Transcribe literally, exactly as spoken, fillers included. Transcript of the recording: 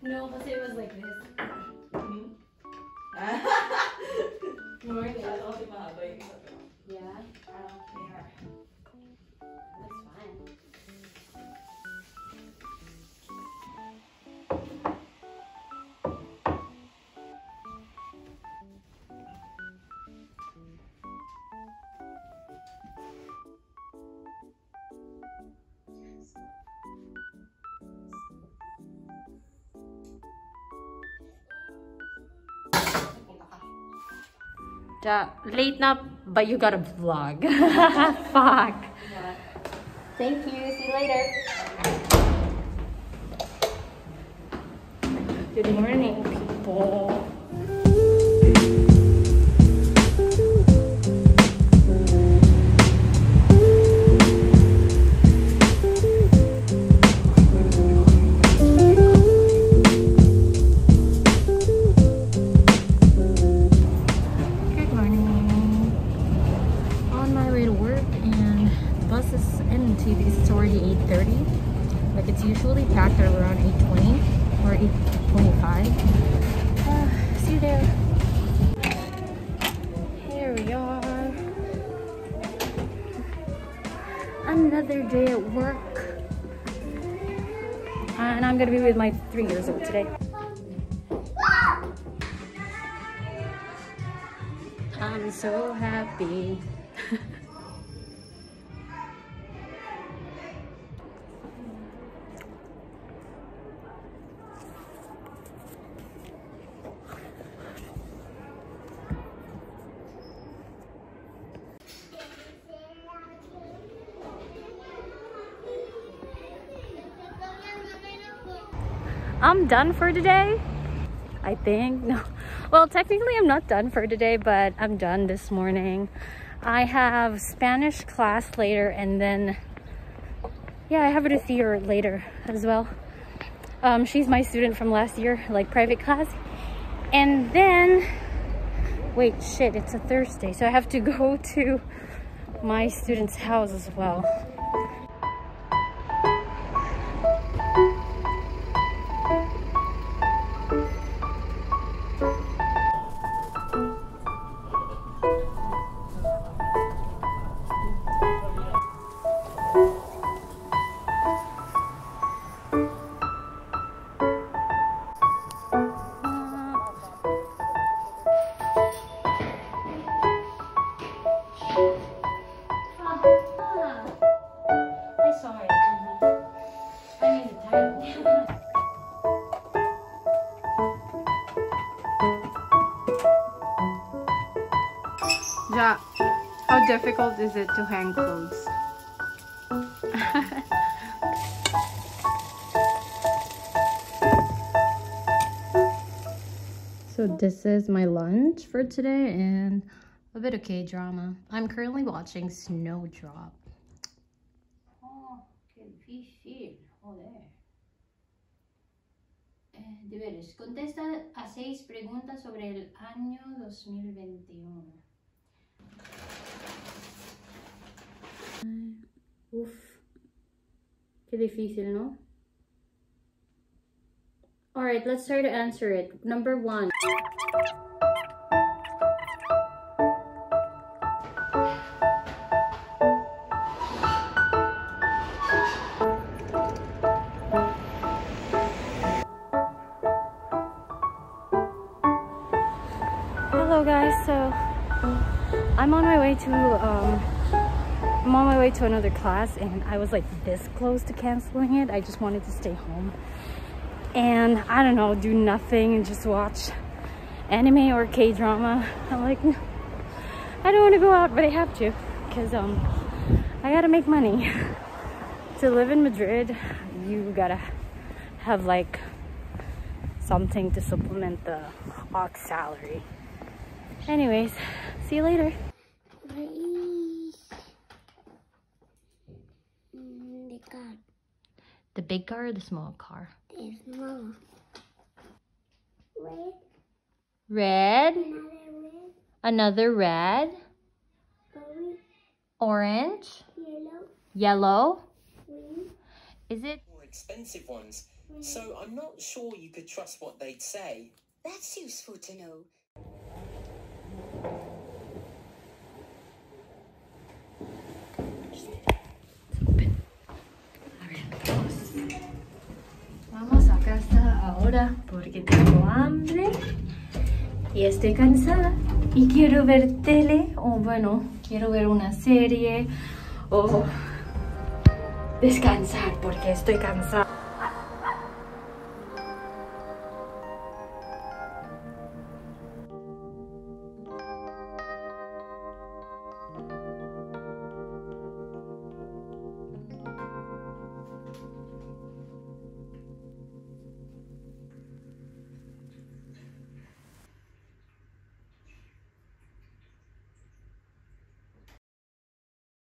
No, because it was like this. Mm-hmm. Yeah, I don't care. That's fine. Ja, late na, but you gotta vlog. Fuck. Yeah. Thank you. See you later. Good morning, people. Usually packed at around eight twenty or eight twenty-five. Uh, see you there. Here we are. Another day at work. Uh, and I'm gonna be with my three years old today. I'm so happy. I'm done for today, I think. No, well, technically I'm not done for today, but I'm done this morning. I have Spanish class later, and then yeah, I have a theater later as well. Um, she's my student from last year, like private class. And then, wait, shit, it's a Thursday, so I have to go to my student's house as well. Ja, how difficult is it to hang clothes? So this is my lunch for today and a bit of K-drama. I'm currently watching Snowdrop. Oh, qué difícil. Joder. Eh, deberes. Contesta a seis preguntas sobre el año dos mil veintiuno. Uf, qué difícil, ¿no? All right, let's try to answer it. Number one. Hello guys, so I'm on my way to um I'm on my way to another class, and I was like this close to canceling it. I just wanted to stay home and, I don't know, do nothing and just watch anime or K-drama. I'm like, no, I don't want to go out, but I have to because um I gotta make money. To live in Madrid, you gotta have like something to supplement the aux salary. Anyways, see you later. The car. The big car or the small car? The small. Red. Red. Another red. Another red. Orange. Orange. Yellow. Yellow. Green. Is it? More expensive ones. So I'm not sure you could trust what they'd say. That's useful to know. Vamos a casa ahora porque tengo hambre y estoy cansada y quiero ver tele o bueno, quiero ver una serie o descansar porque estoy cansada.